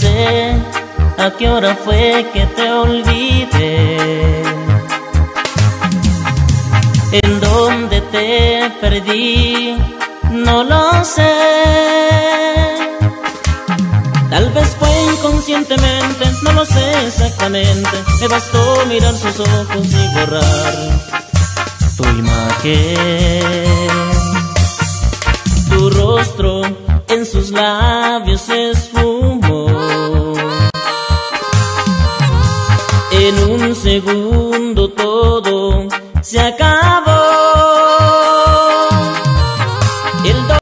sé a qué hora fue que te olvidé, en dónde te perdí, no lo sé. Tal vez fue inconscientemente, no lo sé exactamente. Me bastó mirar sus ojos y borrar tu imagen. Tu rostro en sus labios se esfumó. En un segundo todo se acabó.